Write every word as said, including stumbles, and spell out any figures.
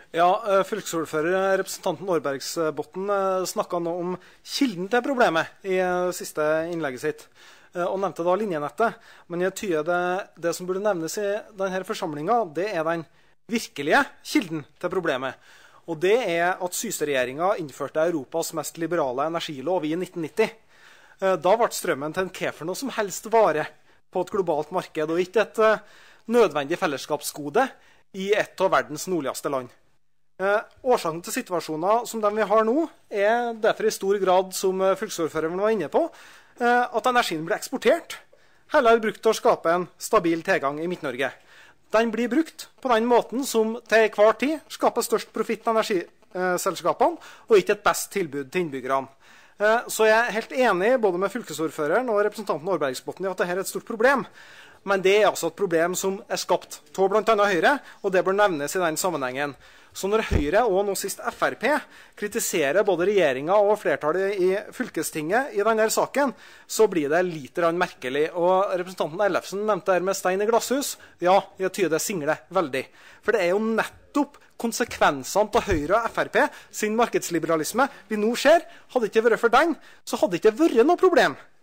Ja, fylkesordfører representanten Aarbergsbotten snakket nå om kilden til problemet i siste innlegget sitt, og nevnte da linjenettet. Men jeg tyder det, det som burde nevnes i denne forsamlingen, det er den virkelige kilden til problemet. Og det er at Syse-regjeringen innførte Europas mest liberale energilov i nitten nitti. Da ble strømmen til en kefer noe som helst vare på et globalt marked, og ikke et nødvendig fellesskapsgode i et av verdens nordligste land. Eh, årsaken til situasjoner som den vi har nå, er derfor i stor grad, som fylkesordføreren var inne på, eh, at energien blir eksportert, heller brukt til å skape en stabil tilgang i Midt-Norge. Den blir brukt på den måten som til hver tid skaper størst profitt til energiselskapene, og ikke et best tilbud til innbyggerne. Eh, så jeg er helt enig både med fylkesordføreren og representanten Aarbergsbotten i at dette er et stort problem. Men det er altså et problem som er skapt av blant annet Høyre, og det bør nevnes i den sammenhengen. Så når Høyre og nå sist Frp kritiserer både regjeringen og flertallet i fylkestinget i denne saken, så blir det litt merkelig. Og representanten Ellefsen nevnte der med stein i glasshus. Ja, jeg tyder det singler veldig. For det er jo nettopp konsekvensene av Høyre og Frp sin markedsliberalisme vi nå ser. Hadde det ikke vært for den, så hadde det ikke vært noe problem